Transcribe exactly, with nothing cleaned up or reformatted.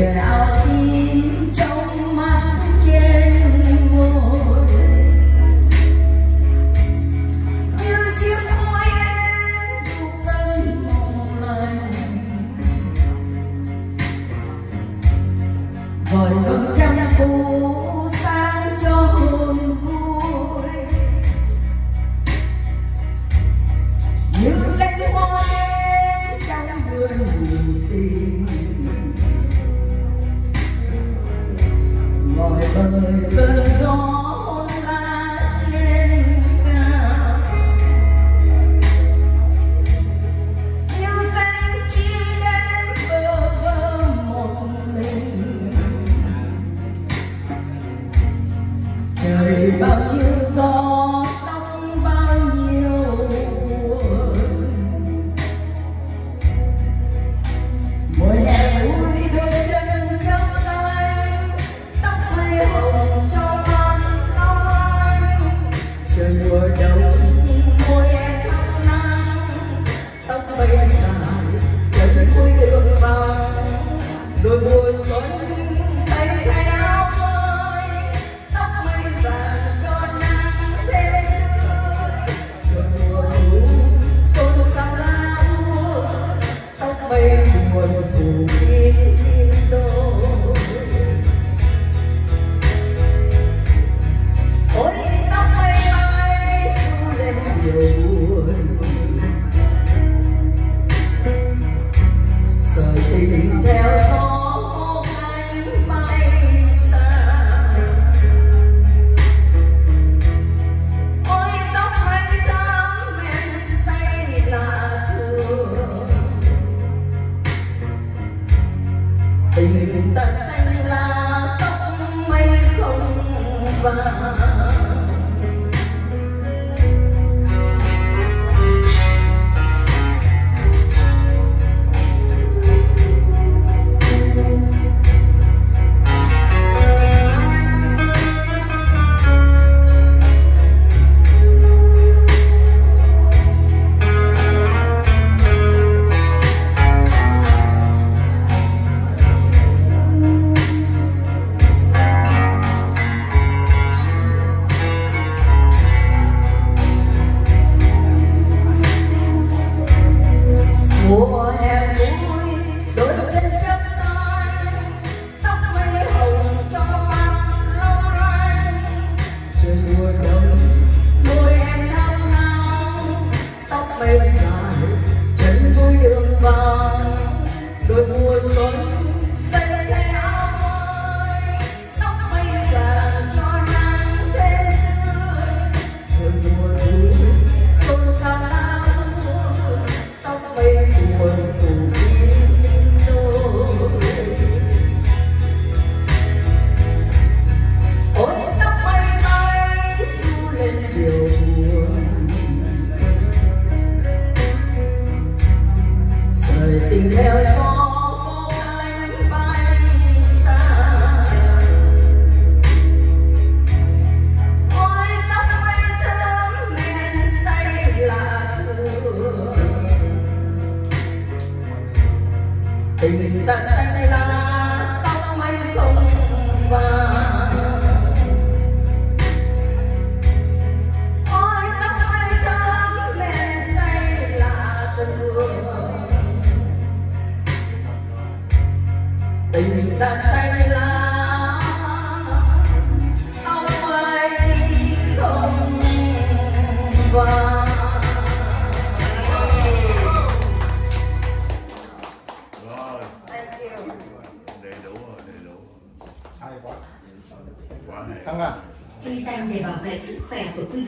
trao tim trong mắt trên môi như chiếc môi em dù cơn mộng lành vội vàng trăng phủ sáng cho hồn vui như cánh hoa trong vườn bùi tình gọi bời cơn gió hôn lá trên cao như cánh chim đêm bơ vơ một mình trời bao nhiêu gió tóc bao nhiêu mùa hè vui đôi chân trong tay tóc mây hồng cho mắt nói trời mùa đông môi em thắm nắng tóc mây dài trời vui đường vàng rồi mùa xuân tay thay áo mới tóc mây vàng cho nắng thêm tươi rồi mùa thu xôn xao lá úa tóc mây buồn phủ kín đôi ôi tóc mây bay du lên điều buồn sợi tình theo gió cánh bay xa ôi tóc mây thắm men say là thương tình ta xanh lá tóc mây không vàng mùa hè vui đôi chân chắp tay tóc mây hồng cho mắt long lanh trời mùa đông môi em nao nao tóc mây dài chân vui đường vàng rồi mùa xuân tay thay áo mới tóc mây vàng cho nắng thêm tươi rồi mùa thu xôn xao lá úa tóc mây buồn phủ kín đôi ôi tóc mây bay du lên điều buồn sợi tình theo gió cánh bay xa ôi tóc mây thơm men say là thương tình ta xanh lá tóc mây không vàng ôi tóc mây thắm men say là thương tình ta xanh lá tóc mây không vàng. Đầy đủ rồi, đầy đủ. Hay quá. Quá hay. Thăng à. Ghi danh để bảo vệ sức khỏe của quý